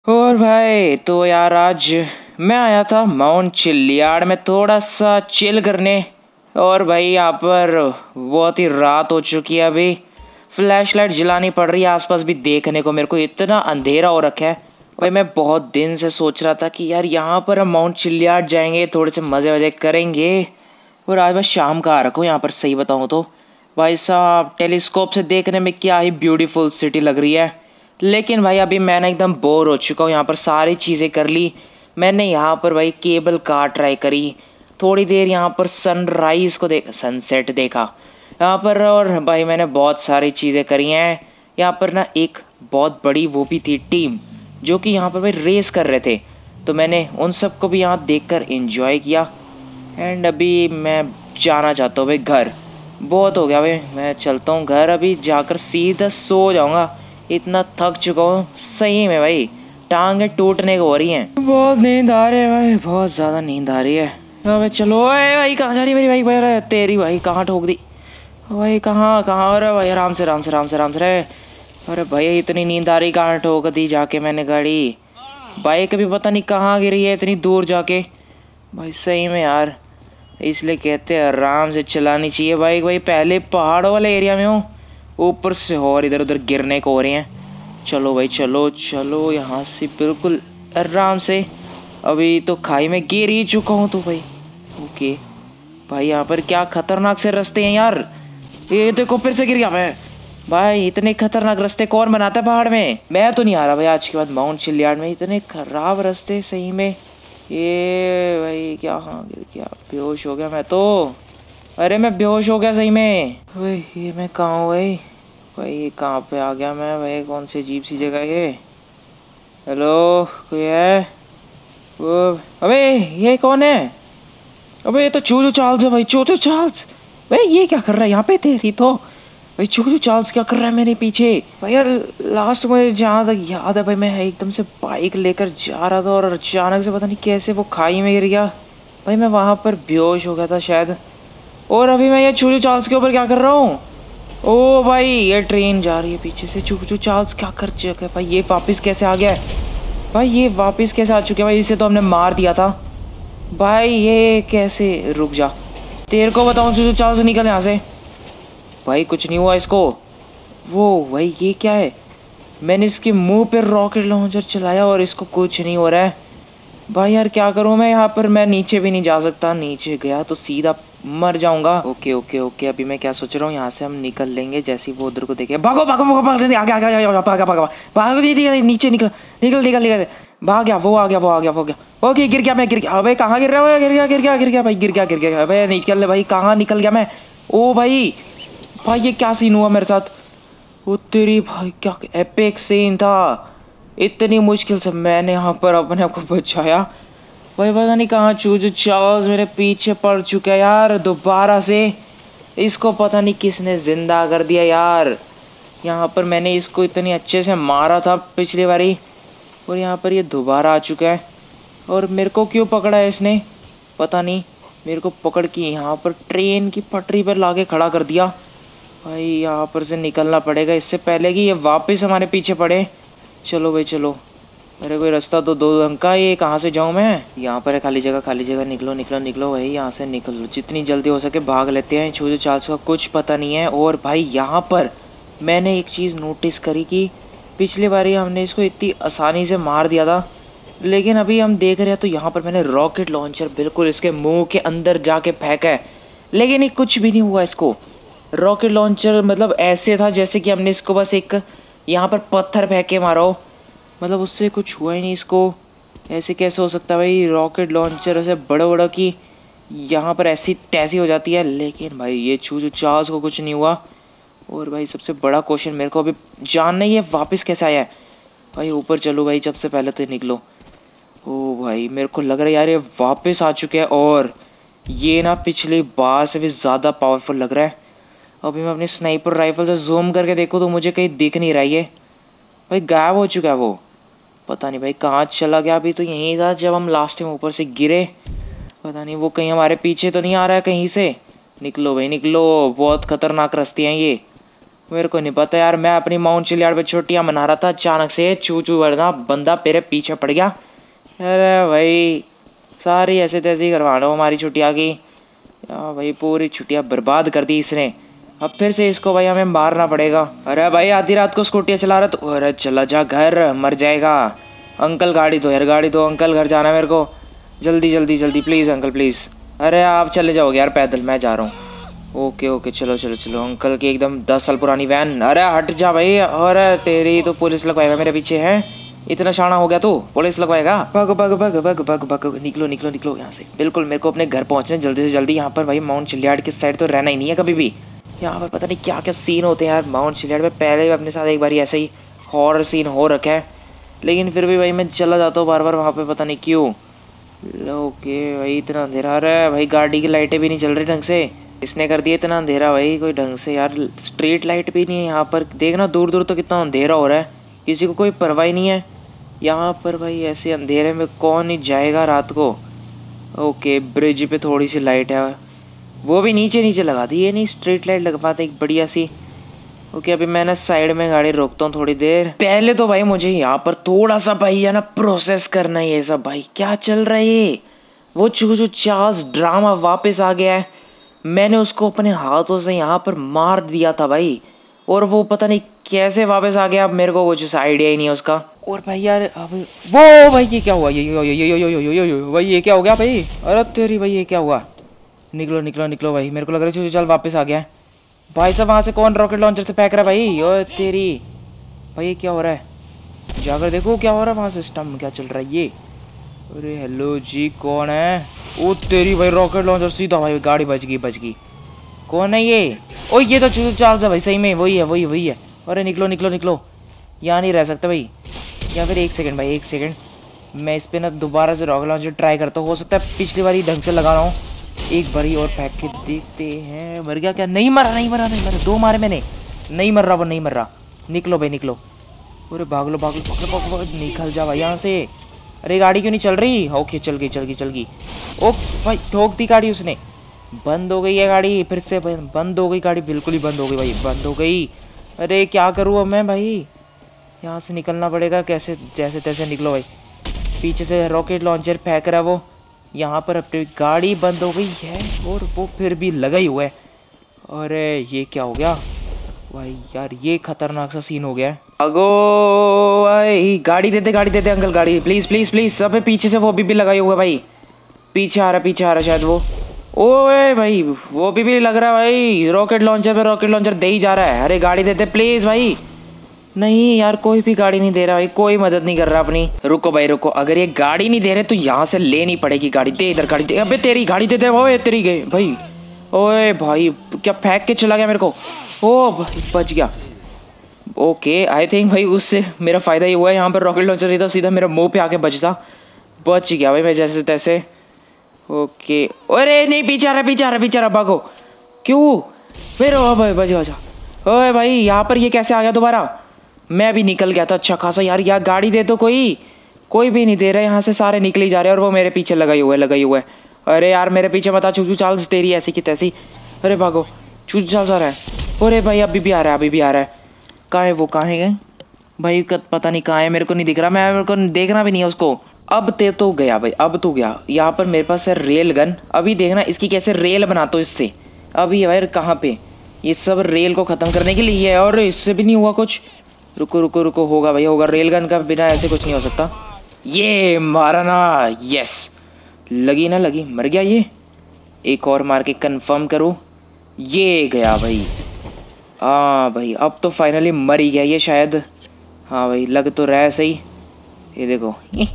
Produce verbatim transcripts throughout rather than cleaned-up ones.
और भाई तो यार आज मैं आया था माउंट चिलियाड में थोड़ा सा चिल करने। और भाई यहाँ पर बहुत ही रात हो चुकी है। अभी फ्लैश लाइट जलानी पड़ रही है आसपास भी देखने को। मेरे को इतना अंधेरा हो रखा है भाई। मैं बहुत दिन से सोच रहा था कि यार यहाँ पर हम माउंट चिलियाड जाएंगे, थोड़े से मज़े वज़े करेंगे। और आज मैं शाम का आ रखा हूँ यहाँ पर, सही बताऊँ तो भाई साहब टेलीस्कोप से देखने में क्या ही ब्यूटीफुल सिटी लग रही है। लेकिन भाई अभी मैंने एकदम बोर हो चुका हूँ। यहाँ पर सारी चीज़ें कर ली मैंने। यहाँ पर भाई केबल कार ट्राई करी, थोड़ी देर यहाँ पर सनराइज़ को देख सनसेट देखा यहाँ पर। और भाई मैंने बहुत सारी चीज़ें करी हैं यहाँ पर ना। एक बहुत बड़ी वो भी थी टीम जो कि यहाँ पर भाई रेस कर रहे थे, तो मैंने उन सबको भी यहाँ देखकर एंजॉय किया। एंड अभी मैं जाना चाहता हूँ भाई घर। बहुत हो गया भाई, मैं चलता हूँ घर। अभी जाकर सीधा सो जाऊँगा, इतना थक चुका हूँ सही में भाई। टांगें टूटने को हो रही हैं, बहुत नींद आ रही है भाई, बहुत ज़्यादा नींद आ रही है। अबे चलो ओए भाई, कहाँ जा रही मेरी भाई? भाई तेरी भाई कहाँ ठोक दी भाई? कहाँ कहाँ? अरे भाई आराम से आराम से आराम से आराम से रे। अरे भाई इतनी नींद आ रही, कहाँ ठोक दी जाके मैंने गाड़ी? बाइक भी पता नहीं कहाँ गिरी है इतनी दूर जाके भाई। सही में यार, इसलिए कहते हैं आराम से चलानी चाहिए बाइक भाई। पहले पहाड़ों वाले एरिया में हूँ, ऊपर से और इधर उधर गिरने को हो रहे हैं। चलो भाई चलो चलो यहाँ से बिल्कुल आराम से। अभी तो खाई में गिर ही चुका हूँ तो भाई। ओके भाई, यहाँ पर क्या खतरनाक से रास्ते हैं यार। ये देखो फिर से गिर गया मैं भाई। इतने खतरनाक रास्ते कौन बनाता है पहाड़ में? मैं तो नहीं आ रहा भाई आज के बाद माउंट चिलियाड में। इतने खराब रास्ते सही में। ये भाई क्या, हाँ गिर गया, बेहोश हो गया मैं तो। अरे मैं बेहोश हो गया सही में भाई। ये मैं कहाँ हूँ भाई? भाई ये कहाँ पे आ गया मैं भाई? कौन सी अजीब सी जगह ये? हेलो कोई है? वो अबे ये कौन है? अबे ये तो चूचू चार्ल्स है भाई। चूचू चार्ल्स भाई ये क्या कर रहा है यहाँ पे? तेरी तो भाई चूचू चार्ल्स क्या कर रहा है मेरे पीछे भाई? यार लास्ट में जहाँ तक याद है भाई, मैं एकदम से बाइक लेकर जा रहा था और अचानक से पता नहीं कैसे वो खाई में गिर गया भाई। मैं वहाँ पर बेहोश हो गया था शायद। और अभी मैं ये चूचू चार्ल्स के ऊपर क्या कर रहा हूँ? ओ भाई ये ट्रेन जा रही है पीछे से। चूचू चार्ल्स क्या कर चुका है भाई? ये वापस कैसे आ गया है भाई? ये वापस कैसे आ चुके हैं भाई? इसे तो हमने मार दिया था भाई। ये कैसे? रुक जा, तेरे को बताऊँ चूचू चार्ल्स निकल यहाँ से भाई। कुछ नहीं हुआ इसको। वो भाई ये क्या है? मैंने इसके मुंह पे रॉकेट लॉन्चर चलाया और इसको कुछ नहीं हो रहा है भाई। यार क्या करूँ मैं यहाँ पर? मैं नीचे भी नहीं जा सकता, नीचे गया तो सीधा मर जाऊंगा। ओके ओके ओके, अभी मैं क्या सोच रहा हूँ, यहाँ से हम निकल लेंगे जैसे ही वो उधर को देखे। भागो भागो भागो भागो, आगे आगे आगे भागा भागा भागो, नीचे निकल निकल निकल निकल। भाग गया वो, आ गया वो आ गया वो गया। ओके गिर गया मैं, गिर गया भाई। कहाँ गिर रहा है? गिर गया गिर गया गिर गया भाई, गिर गया गिर गया भाई। निकल भाई, कहाँ निकल गया मैं? ओ भाई भाई ये क्या सीन हुआ मेरे साथ? वो तेरी भाई क्या एपिक सीन था। इतनी मुश्किल से मैंने यहाँ पर अपने आप को बचाया भाई। पता नहीं कहाँ चूचू चार्ल्स मेरे पीछे पड़ चुका है यार दोबारा से। इसको पता नहीं किसने जिंदा कर दिया यार। यहाँ पर मैंने इसको इतनी अच्छे से मारा था पिछली बारी, और यहाँ पर ये दोबारा आ चुका है। और मेरे को क्यों पकड़ा है इसने पता नहीं। मेरे को पकड़ के यहाँ पर ट्रेन की पटरी पर ला के खड़ा कर दिया भाई। यहाँ पर से निकलना पड़ेगा इससे पहले कि ये वापस हमारे पीछे पड़े। चलो भाई चलो। अरे कोई रास्ता तो दो ढंग का, ये कहाँ से जाऊँ मैं? यहाँ पर है खाली जगह, खाली जगह। निकलो निकलो निकलो भाई, यहाँ से निकलो जितनी जल्दी हो सके भाग लेते हैं। चूचू चार्ल्स का कुछ पता नहीं है। और भाई यहाँ पर मैंने एक चीज़ नोटिस करी कि पिछली बारी हमने इसको इतनी आसानी से मार दिया था, लेकिन अभी हम देख रहे हैं तो यहाँ पर मैंने रॉकेट लॉन्चर बिल्कुल इसके मुँह के अंदर जाके फेंका है, लेकिन ये कुछ भी नहीं हुआ इसको। रॉकेट लॉन्चर मतलब ऐसे था जैसे कि हमने इसको बस एक यहाँ पर पत्थर फेंक के मारा हो, मतलब उससे कुछ हुआ ही नहीं इसको। ऐसे कैसे हो सकता है भाई? रॉकेट लॉन्चर ऐसे बड़ा बड़ा कि यहाँ पर ऐसी तैसी हो जाती है, लेकिन भाई ये चूचू चार्ल्स को कुछ नहीं हुआ। और भाई सबसे बड़ा क्वेश्चन मेरे को अभी जानना ही है, वापस कैसे आया है भाई? ऊपर चलो भाई, सबसे पहले तो निकलो। ओ भाई मेरे को लग रहा है यार ये वापस आ चुके हैं, और ये ना पिछली बार से भी ज़्यादा पावरफुल लग रहा है। अभी मैं अपनी स्नाइपर राइफल से जूम करके देखूँ तो मुझे कहीं दिख नहीं रहा है भाई। गायब हो चुका है वो, पता नहीं भाई कहाँ चला गया। अभी तो यहीं था जब हम लास्ट टाइम ऊपर से गिरे। पता नहीं वो कहीं हमारे पीछे तो नहीं आ रहा है कहीं से। निकलो भाई निकलो, बहुत खतरनाक रास्ते हैं ये। मेरे को नहीं पता यार, मैं अपनी माउंट चिलियाड पे छुट्टियाँ मना रहा था, अचानक से चू चू वर्ना बंदा मेरे पीछे पड़ गया। अरे भाई सारी ऐसे तैसे ही करवा लो हमारी छुट्टियाँ की यार, भाई पूरी छुट्टियाँ बर्बाद कर दी इसने। अब फिर से इसको भाई हमें मारना पड़ेगा। अरे भाई आधी रात को स्कूटियाँ चला रहा तो, अरे चला जा घर, मर जाएगा। अंकल गाड़ी दो यार, गाड़ी दो अंकल, घर जाना है मेरे को, जल्दी जल्दी जल्दी प्लीज़ अंकल प्लीज़। अरे आप चले जाओगे यार पैदल, मैं जा रहा हूँ। ओके ओके चलो चलो चलो। अंकल की एकदम दस साल पुरानी वैन। अरे हट जा भाई, अरे तेरी तो पुलिस लगवाएगा मेरे पीछे है, इतना शाना हो गया तू, पुलिस लगवाएगा। भग भग भग भग भग भग, निकलो निकलो निकलो यहाँ से। बिल्कुल मेरे को अपने घर पहुँचने जल्दी से जल्दी। यहाँ पर भाई माउंट चिलियाड की साइड तो रहना ही नहीं है कभी भी। यहाँ पर पता नहीं क्या क्या सीन होते हैं यार माउंट चिलियाड में। पहले भी अपने साथ एक बार ऐसा ही हॉरर सीन हो रखा है, लेकिन फिर भी भाई मैं चला जाता हूँ बार बार वहाँ पे, पता नहीं क्यों। ओके भाई इतना अंधेरा है भाई, गाड़ी की लाइटें भी नहीं चल रही ढंग से, इसने कर दिया इतना अंधेरा भाई कोई ढंग से यार। स्ट्रीट लाइट भी नहीं है यहाँ पर, देखना दूर दूर तो कितना अंधेरा हो रहा है, किसी को कोई परवाह ही नहीं है यहाँ पर भाई। ऐसे अंधेरे में कौन ही जाएगा रात को। ओके ब्रिज पे थोड़ी सी लाइट है, वो भी नीचे नीचे लगा दी, ये नहीं स्ट्रीट लाइट लगवाते एक बढ़िया सी। ओके अभी मैं ना साइड में गाड़ी रोकता हूँ थोड़ी देर। पहले तो भाई मुझे यहाँ पर थोड़ा सा भाई है ना प्रोसेस करना है ये सब। भाई क्या चल रहा है ये, वो जो जो चार्ल्स ड्रामा वापस आ गया है, मैंने उसको अपने हाथों से यहाँ पर मार दिया था भाई, और वो पता नहीं कैसे वापस आ गया, अब मेरे को कुछ आइडिया ही नहीं है उसका। और भाई यार अब वो भाई ये क्या हुआ, ये यो यो यो यो यो यो यो भाई ये क्या हो गया भाई, अरे तेरी भाई ये क्या हुआ। निकलो निकलो निकलो भाई, मेरे को लग रहा है चल वापस आ गया है भाई साहब। वहाँ से कौन रॉकेट लॉन्चर से फेंक रहा है भाई, ओ तेरी भाई ये क्या हो रहा है, जाकर देखो क्या हो रहा है वहाँ सिस्टम क्या चल रहा है ये। अरे हेलो जी कौन है, ओ तेरी भाई रॉकेट लॉन्चर सीधा भाई, गाड़ी बच गई बच गई। कौन है ये, ओ ये तो चार्ल्स है भाई, सही में वही है वही वही है। अरे निकलो निकलो निकलो, यहाँ नहीं रह सकते भाई। या फिर एक सेकंड भाई एक सेकंड, मैं इस पर ना दोबारा से रॉकेट लॉन्चर ट्राई करता हूँ, हो सकता है पिछली बार ही ढंग से लगा रहा हूँ। एक बारी और फेंक के देखते हैं, मर गया क्या, नहीं मरा नहीं मरा नहीं मरा, दो मारे मैंने, नहीं मर रहा वो नहीं मर रहा। निकलो भाई निकलो, अरे भाग लो भाग लो भाग लो, निकल जा भाई यहाँ से। अरे गाड़ी क्यों नहीं चल रही, ओके चल गई चल गई चल गई। ओ भाई ठोक दी गाड़ी उसने, बंद हो गई है गाड़ी, फिर से बंद हो गई गाड़ी, बिल्कुल ही बंद हो गई भाई, बंद हो गई। अरे क्या करूँ अब मैं भाई, यहाँ से निकलना पड़ेगा कैसे, जैसे तैसे निकलो भाई। पीछे से रॉकेट लॉन्चर फेंक रहा है वो, यहाँ पर अपनी गाड़ी बंद हो गई है और वो फिर भी लगा ही हुआ है। अरे ये क्या हो गया भाई यार, ये खतरनाक सा सीन हो गया है। अगो भाई गाड़ी देते गाड़ी देते अंकल, गाड़ी प्लीज़ प्लीज़ प्लीज़। सब पीछे से वो भी, भी लगा ही हुआ भाई, पीछे आ रहा पीछे आ रहा शायद वो। ओए भाई वो भी, भी लग रहा है भाई, रॉकेट लॉन्चर पे रॉकेट लॉन्चर दे ही जा रहा है। अरे गाड़ी देते प्लीज़ भाई। नहीं यार कोई भी गाड़ी नहीं दे रहा भाई, कोई मदद नहीं कर रहा अपनी। रुको भाई रुको, अगर ये गाड़ी नहीं दे रहे तो यहाँ से लेनी पड़ेगी गाड़ी। दे इधर गाड़ी दे, अबे तेरी गाड़ी दे दे वो, तेरी गए भाई। ओए भाई क्या फेंक के चला गया मेरे को, ओ भाई बच गया। ओके आई थिंक भाई उससे मेरा फ़ायदा ही हुआ है, यहाँ पर रॉकेट लॉन्चर नहीं था, सीधा मेरा मुँह पे आके बचता, बच गया भाई मैं जैसे तैसे। ओके अरे नहीं पीछे आ रहा पीछे आ रहा पीछे आ रहा, भागो। क्यों फिर भाई बच बचा। ओए भाई यहाँ पर ये कैसे आ गया दोबारा, मैं भी निकल गया था अच्छा खासा। यार यार गाड़ी दे तो कोई, कोई भी नहीं दे रहा, यहाँ से सारे निकल ही जा रहे हैं और वो मेरे पीछे लगा ही हुआ है लगा ही हुआ है। अरे यार मेरे पीछे बता, चूचू चार्ल्स तेरी ऐसी की तैसी। अरे भागो, चूचू चार्ल्स आ रहा है। अरे भाई अभी भी आ रहा है अभी भी आ रहा है। कहाँ है वो, कहाँ है गए भाई, पता नहीं कहाँ है, मेरे को नहीं दिख रहा, मैं मेरे को देखना भी नहीं है उसको। अब ते तो गया भाई, अब तो गया। यहाँ पर मेरे पास है रेल गन, अभी देखना इसकी कैसे रेल बनाता हूँ इससे। अभी भाई कहाँ पे, ये सब रेल को ख़त्म करने के लिए है, और इससे भी नहीं हुआ कुछ। रुको रुको रुको, होगा भाई होगा, रेल गन का बिना ऐसे कुछ नहीं हो सकता। ये मारा ना, यस लगी ना लगी, मर गया ये। एक और मार के कंफर्म करो, ये गया भाई। हाँ भाई अब तो फाइनली मर ही गया ये शायद, हाँ भाई लग तो रहा है सही। ये देखो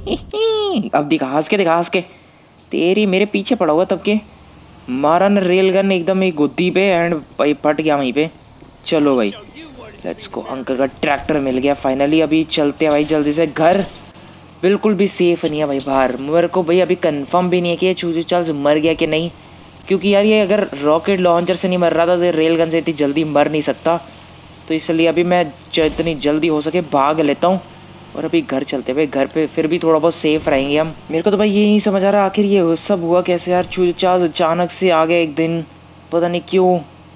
अब दिखा, हंस के दिखा, हंस के। तेरी मेरे पीछे पड़ा हुआ तब के, मारा ना रेल गन एकदम एक गुद्दी पे, एंड भाई फट गया वहीं पे। चलो भाई लेट्स गो, अंकल का ट्रैक्टर मिल गया फाइनली। अभी चलते हैं भाई जल्दी से घर, बिल्कुल भी सेफ नहीं है भाई बाहर। मेरे को भाई अभी कंफर्म भी नहीं है कि ये चूचू चार्ल्स मर गया कि नहीं, क्योंकि यार ये अगर रॉकेट लॉन्चर से नहीं मर रहा था तो रेल गन से इतनी जल्दी मर नहीं सकता। तो इसलिए अभी मैं जितनी जल्दी हो सके भाग लेता हूँ, और अभी घर चलते भाई, घर पे फिर भी थोड़ा बहुत सेफ रहेंगे हम। मेरे को तो भाई ये नहीं समझ आ रहा आखिर ये सब हुआ कैसे यार। चूचू चार्ल्स अचानक से आ गए एक दिन, पता नहीं क्यों,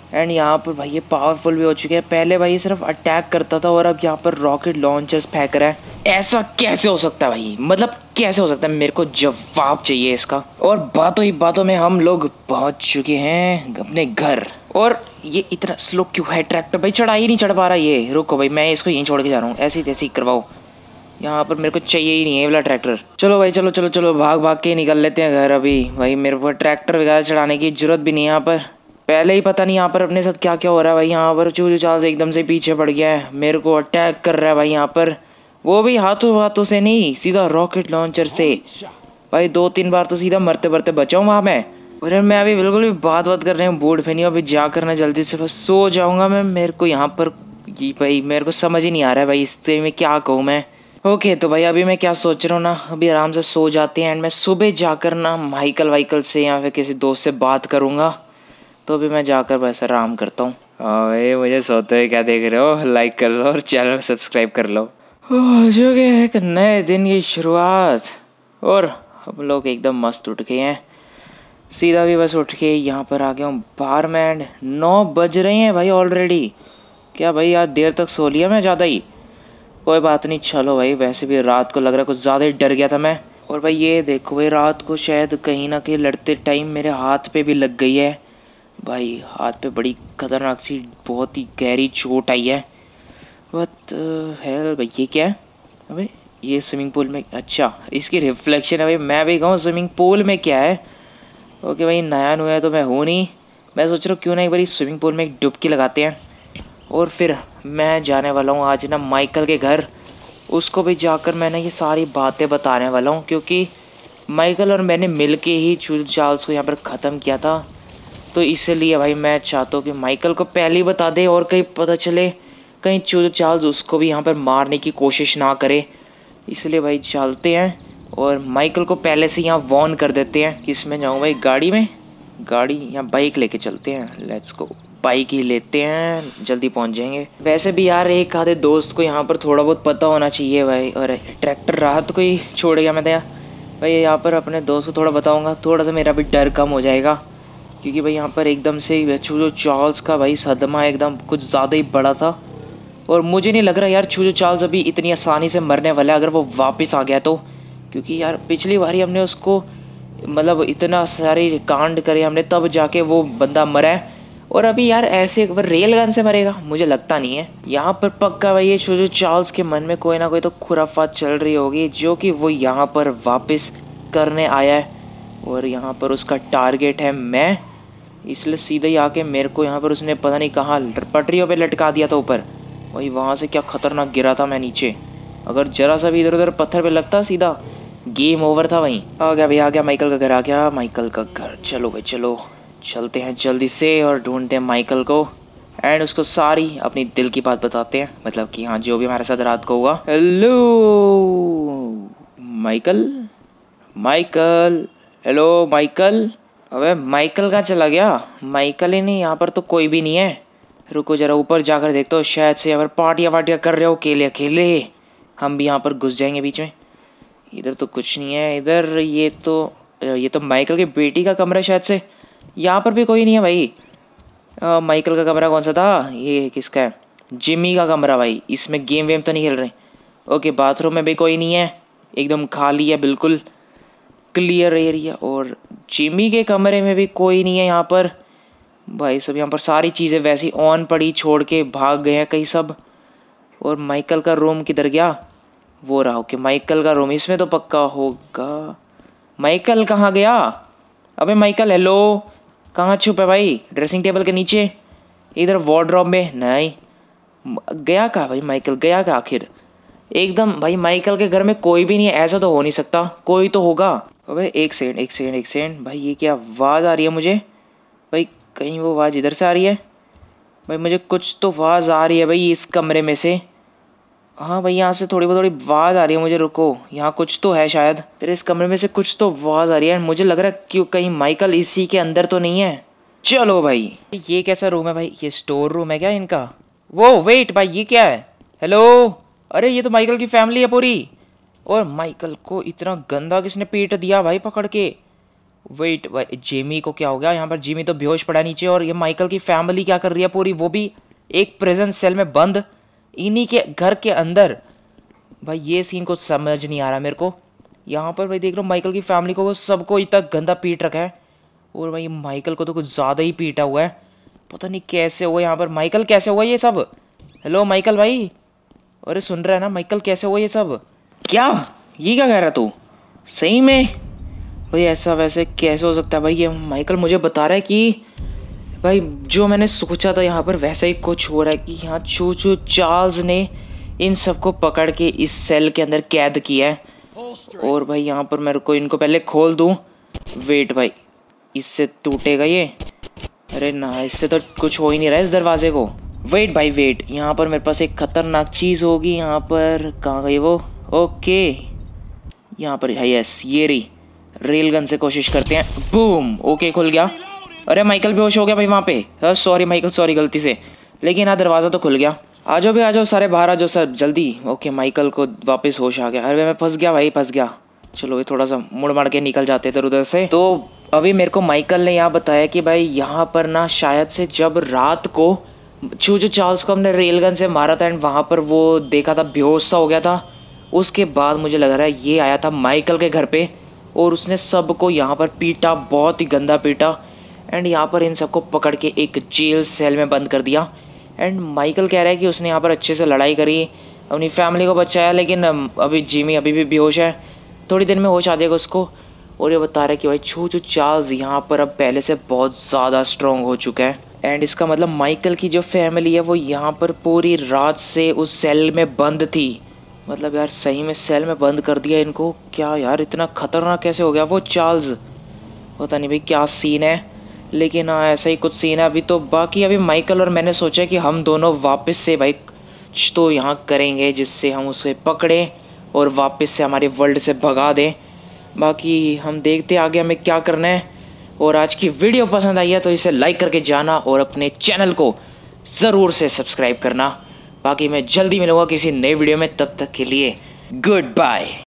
एंड यहाँ पर भाई ये पावरफुल भी हो चुके हैं। पहले भाई ये सिर्फ अटैक करता था और अब यहाँ पर रॉकेट लॉन्चर्स फेंक रहा है। ऐसा कैसे हो सकता है भाई, मतलब कैसे हो सकता है? मेरे को जवाब चाहिए इसका। और बातों ही बातों में हम लोग पहुंच चुके हैं अपने घर। और ये इतना स्लो क्यों है ट्रैक्टर भाई? चढ़ा ही नहीं चढ़ पा रहा ये। रुको भाई, मैं इसको यहीं छोड़ के जा रहा हूँ, ऐसे ही तैसे ही करवाओ। यहाँ पर मेरे को चाहिए ही नहीं है वाला ट्रैक्टर। चलो भाई चलो चलो चलो, भाग भाग के निकल लेते हैं घर अभी। भाई मेरे को ट्रैक्टर वगैरह चढ़ाने की जरूरत भी नहीं है यहाँ पर। पहले ही पता नहीं यहाँ पर अपने साथ क्या क्या हो रहा है भाई। यहाँ पर चूचू चार्ल्स एकदम से पीछे पड़ गया है, मेरे को अटैक कर रहा है भाई यहाँ पर। वो भी हाथों हाथों से नहीं, सीधा रॉकेट लॉन्चर से। भाई दो तीन बार तो सीधा मरते मरते बचाऊँ वहाँ मैं। अरे मैं अभी बिल्कुल भी बात बात कर रहे हैं बूढ़ फैनी। अभी जा करना जल्दी से, बस सो जाऊँगा मैं। मेरे को यहाँ पर भाई मेरे को समझ ही नहीं आ रहा है भाई इससे मैं क्या कहूँ मैं। ओके तो भाई अभी मैं क्या सोच रहा हूँ ना, अभी आराम से सो जाते हैं एंड मैं सुबह जाकर ना माइकल वाइकल से या फिर किसी दोस्त से बात करूँगा। तो अभी मैं जाकर बस आराम करता हूँ। भाई मुझे सोते हुए क्या देख रहे हो? लाइक कर लो और चैनल सब्सक्राइब कर लो। हो जो कि एक नए दिन की शुरुआत। और हम लोग एकदम मस्त उठ गए हैं। सीधा भी बस उठ के यहाँ पर आ गया हूँ बाहर में। एंड नौ बज रहे हैं भाई ऑलरेडी। क्या भाई आज देर तक सो लिया मैं ज़्यादा ही? कोई बात नहीं, चलो भाई। वैसे भी रात को लग रहा है कुछ ज़्यादा ही डर गया था मैं। और भाई ये देखो भाई, रात को शायद कहीं ना कहीं लड़ते टाइम मेरे हाथ पे भी लग गई है भाई। हाथ पे बड़ी खतरनाक सी बहुत ही गहरी चोट आई है। बट है भाई ये क्या है? अबे ये स्विमिंग पूल में, अच्छा इसकी रिफ्लेक्शन है भाई। मैं भी कहूँ स्विमिंग पूल में क्या है। ओके भाई नया नुया तो मैं हूँ नहीं। मैं सोच रहा हूँ क्यों ना एक बार स्विमिंग पूल में एक डुबकी लगाते हैं। और फिर मैं जाने वाला हूँ आज ना माइकल के घर। उसको भी जाकर मैंने ये सारी बातें बताने वाला हूँ, क्योंकि माइकल और मैंने मिल के ही चूचू चार्ल्स को यहाँ पर ख़त्म किया था। तो इसलिए भाई मैं चाहता हूँ कि माइकल को पहले ही बता दे और कहीं पता चले कहीं चूचू चार्ल्स उसको भी यहाँ पर मारने की कोशिश ना करे। इसलिए भाई चलते हैं और माइकल को पहले से यहाँ वॉर्न कर देते हैं। किस में जाऊँ भाई? गाड़ी में? गाड़ी या बाइक लेके चलते हैं। लेट्स गो, बाइक ही लेते हैं, जल्दी पहुंच जाएंगे। वैसे भी यार एक आधे दोस्त को यहाँ पर थोड़ा बहुत पता होना चाहिए भाई। और ट्रैक्टर राहत को ही छोड़ गया मैं तो भाई। यहाँ पर अपने दोस्त को थोड़ा बताऊंगा, थोड़ा सा मेरा भी डर कम हो जाएगा। क्योंकि भाई यहाँ पर एकदम से चूचू चार्ल्स का भाई सदमा एकदम कुछ ज़्यादा ही बड़ा था। और मुझे नहीं लग रहा यार चूचू चार्ल्स अभी इतनी आसानी से मरने वाला है अगर वो वापस आ गया तो। क्योंकि यार पिछली बारी हमने उसको मतलब इतना सारे कांड करे हमने, तब जाके वो बंदा मरा है। और अभी यार ऐसे एक बार रेल गन से मरेगा? मुझे लगता नहीं है। यहाँ पर पक्का भाई ये चूचू चार्ल्स के मन में कोई ना कोई तो खुराफात चल रही होगी, जो कि वो यहाँ पर वापस करने आया है। और यहाँ पर उसका टारगेट है मैं। इसलिए सीधे ही आके मेरे को यहाँ पर उसने पता नहीं कहाँ पटरियों पे लटका दिया था ऊपर। वही वहाँ से क्या खतरनाक गिरा था मैं नीचे। अगर जरा सा भी इधर उधर पत्थर पे लगता सीधा गेम ओवर था वहीं। आ गया भाई आ गया, माइकल का घर आ गया। माइकल का घर, चलो भाई चलो चलते हैं जल्दी से और ढूंढते हैं माइकल को। एंड उसको सारी अपनी दिल की बात बताते हैं, मतलब कि हाँ जो भी हमारे साथ रात को हुआ। Hello Michael, Michael, hello Michael. अबे माइकल कहाँ चला गया? माइकल ही नहीं, यहाँ पर तो कोई भी नहीं है। रुको जरा ऊपर जाकर देखते हो, शायद से यहाँ पर पार्टियाँ वार्टियाँ कर रहे हो अकेले अकेले। हम भी यहाँ पर घुस जाएंगे बीच में। इधर तो कुछ नहीं है। इधर ये तो ये तो माइकल की बेटी का कमरा शायद से। यहाँ पर भी कोई नहीं है भाई। आ, माइकल का कमरा कौन सा था? ये किसका है? जिमी का कमरा भाई। इसमें गेम वेम तो नहीं खेल रहे? ओके बाथरूम में भी कोई नहीं है, एकदम खाली है, बिल्कुल क्लियर एरिया। और जिमी के कमरे में भी कोई नहीं है यहाँ पर भाई। सब यहाँ पर सारी चीज़ें वैसी ऑन पड़ी, छोड़ के भाग गए हैं कहीं सब। और माइकल का रूम किधर गया? वो रहा। ओके माइकल का रूम इसमें तो पक्का होगा। माइकल कहाँ गया? अबे माइकल हेलो, कहाँ छुपा है भाई? ड्रेसिंग टेबल के नीचे? इधर वार्डरोब में? नहीं गया कहाँ भाई माइकल? गया क्या आखिर? एकदम भाई माइकल के घर में कोई भी नहीं है, ऐसा तो हो नहीं सकता, कोई तो होगा। अबे एक सेकंड एक सेकंड एक सेकंड भाई, ये क्या आवाज़ आ रही है मुझे भाई? कहीं वो आवाज़ इधर से आ रही है भाई? मुझे कुछ तो आवाज़ आ रही है भाई इस कमरे में से। हाँ भाई यहाँ से थोड़ी बहुत थोड़ी आवाज़ आ रही है मुझे। रुको, यहाँ कुछ तो है शायद। तेरे इस कमरे में से कुछ तो आवाज़ आ रही है। मुझे लग रहा है कि कहीं माइकल इसी के अंदर तो नहीं है। चलो भाई, ये कैसा रूम है भाई? ये स्टोर रूम है क्या इनका? वो वेट भाई, ये क्या है? हेलो, अरे ये तो माइकल की फैमिली है पूरी। और माइकल को इतना गंदा किसने पीट दिया भाई पकड़ के? वेट, जेमी को क्या हो गया यहाँ पर? जेमी तो बेहोश पड़ा नीचे, और ये माइकल की फैमिली क्या कर रही है पूरी, वो भी एक प्रिजन सेल में बंद इन्हीं के घर के अंदर। भाई ये सीन कुछ समझ नहीं आ रहा मेरे को। यहाँ पर भाई देख लो माइकल की फैमिली को वो सबको इतना गंदा पीट रखा है, और भाई माइकल को तो कुछ ज़्यादा ही पीटा हुआ है। पता नहीं कैसे हुआ यहाँ पर, माइकल कैसे हुआ ये सब? हेलो माइकल भाई, अरे सुन रहा है ना? माइकल कैसे हुआ ये सब? क्या ये क्या कह रहा तू? सही में भाई ऐसा वैसे कैसे हो सकता है भाई? ये माइकल मुझे बता रहा है कि भाई जो मैंने सोचा था यहाँ पर वैसा ही कुछ हो रहा है कि यहाँ चू चू चार्ल्स ने इन सबको पकड़ के इस सेल के अंदर कैद किया है। और भाई यहाँ पर मेरे को इनको पहले खोल दूँ। वेट भाई, इससे टूटेगा ये? अरे ना, इससे तो कुछ हो ही नहीं रहा है इस दरवाजे को। वेट भाई वेट, यहाँ पर मेरे पास एक खतरनाक चीज़ होगी। यहाँ पर कहाँ गई वो? ओके यहाँ पर है, यस ये रही। रेल गन से कोशिश करते हैं। बूम, ओके खुल गया। अरे माइकल बेहोश हो गया भाई वहाँ पे। सॉरी माइकल, सॉरी गलती से। लेकिन हाँ दरवाज़ा तो खुल गया। आ जाओ भी, आ जाओ सारे बाहर आ जाओ सर जल्दी। ओके माइकल को वापस होश आ गया। अरे मैं फंस गया भाई, फंस गया। चलो ये थोड़ा सा मुड़ माड़ के निकल जाते इधर उधर से। तो अभी मेरे को माइकल ने यहाँ बताया कि भाई यहाँ पर ना शायद से जब रात को चू चू चार्ल्स को हमने रेलगन से मारा था एंड वहाँ पर वो देखा था बेहोश सा हो गया था, उसके बाद मुझे लग रहा है ये आया था माइकल के घर पे और उसने सबको यहाँ पर पीटा, बहुत ही गंदा पीटा। एंड यहाँ पर इन सबको पकड़ के एक जेल सेल में बंद कर दिया। एंड माइकल कह रहा है कि उसने यहाँ पर अच्छे से लड़ाई करी, अपनी फैमिली को बचाया, लेकिन अभी जिमी अभी भी बेहोश है, थोड़ी देर में होश आ जाएगा उसको। और ये बता रहा है कि भाई चू चू चार्ल्स यहाँ पर अब पहले से बहुत ज़्यादा स्ट्रॉन्ग हो चुका है। एंड इसका मतलब माइकल की जो फैमिली है वो यहाँ पर पूरी रात से उस सेल में बंद थी। मतलब यार सही में सेल में बंद कर दिया इनको। क्या यार इतना खतरनाक कैसे हो गया वो चार्ल्स? पता नहीं भाई क्या सीन है, लेकिन हाँ ऐसा ही कुछ सीन है अभी तो। बाकी अभी माइकल और मैंने सोचा कि हम दोनों वापस से भाई तो यहाँ करेंगे जिससे हम उसे पकड़ें और वापस से हमारे वर्ल्ड से भगा दें। बाकी हम देखते आगे हमें क्या करना है। और आज की वीडियो पसंद आई है तो इसे लाइक करके जाना और अपने चैनल को ज़रूर से सब्सक्राइब करना। बाकी मैं जल्दी मिलूँगा किसी नए वीडियो में, तब तक के लिए गुड बाय।